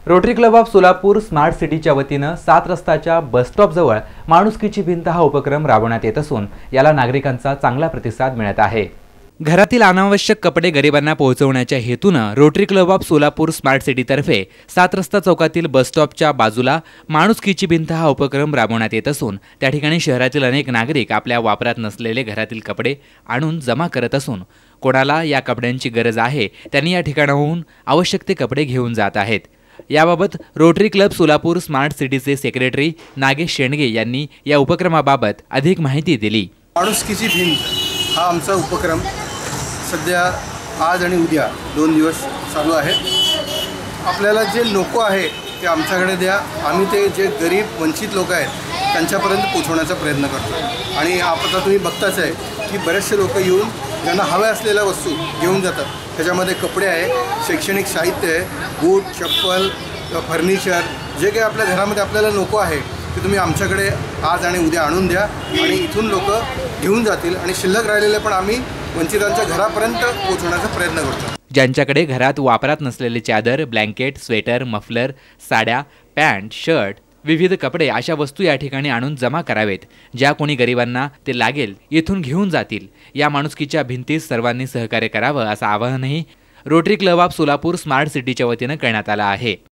Rotary Club of Solapur smart सिटीच्या वतीनं 7 रस्त्याच्या बस स्टॉप जवळ माणुसकीची भिंत हा उपक्रम राबवण्यात येत असून याला नागरिकांचा चांगला प्रतिसाद मिळत आहे। घरातील अनावश्यक कपडे गरिबांना पोहोचवण्याच्या हेतूनं Rotary Club of Solapur smart सिटीतर्फे 7 रस्ता चौकातील बस स्टॉपच्या बाजूला माणुसकीची भिंत हा उपक्रम राबवण्यात येत असून त्या ठिकाणी शहरातील अनेक नागरिक आपल्या वापरात नसलेले घरातील कपडे आणून जमा करत असून कोणाला या कपड्यांची गरज आहे त्यांनी या ठिकाणाहून आवश्यक ते कपडे घेऊन जात आहेत। याबाबत रोटरी क्लब सोलापूर स्मार्ट सिटीचे सेक्रेटरी नागेश शेंडगे यांनी या उपक्रमाबाबत अधिक माहिती दिली। माणुसकीची भिंत हा आमचा उपक्रम सध्या आज आणि उद्या 2 दिवस चालू आहे। आपल्याला जे नको आहे ते आमच्याकडे द्या, आम्ही ते जे गरीब वंचित लोक आहेत त्यांच्यापर्यंत पोहोचवण्याचा प्रयत्न करतो। आणि आता तुम्ही बघताच आहे की बरेचसे लोक येऊन ज्यांना हव्या असलेल्या वस्तू घेऊन जातात। त्याच्यामध्ये कपडे आहे, शैक्षणिक साहित्य आहे, बूट, चप्पल, फर्निचर, जे काही आपल्या घरामध्ये आपल्याला नको आहे ते तुम्ही आमच्याकडे आज आणि उद्या आणून द्या आणि इथून लोक घेऊन जातील आणि शिल्लक राहिलेले पण आम्ही वंचितांच्या घरापर्यंत पोहोचवण्याचा प्रयत्न करतो। ज्यांच्याकडे घरात वापरात नसलेले चादर, ब्लँकेट, स्वेटर, मफलर, साड्या, पॅन्ट, शर्ट, विविध कपडे अशा वस्तू या ठिकाणी आणून जमा करावेत। ज्या कोणी गरिबांना ते लागेल येथून घेऊन जातील। या माणुसकीच्या भिंतीस सर्वांनी सहकार्य करावं असं आवाहनही Rotary Club of Solapur smart सिटीच्या वतीनं करण्यात आलं आहे।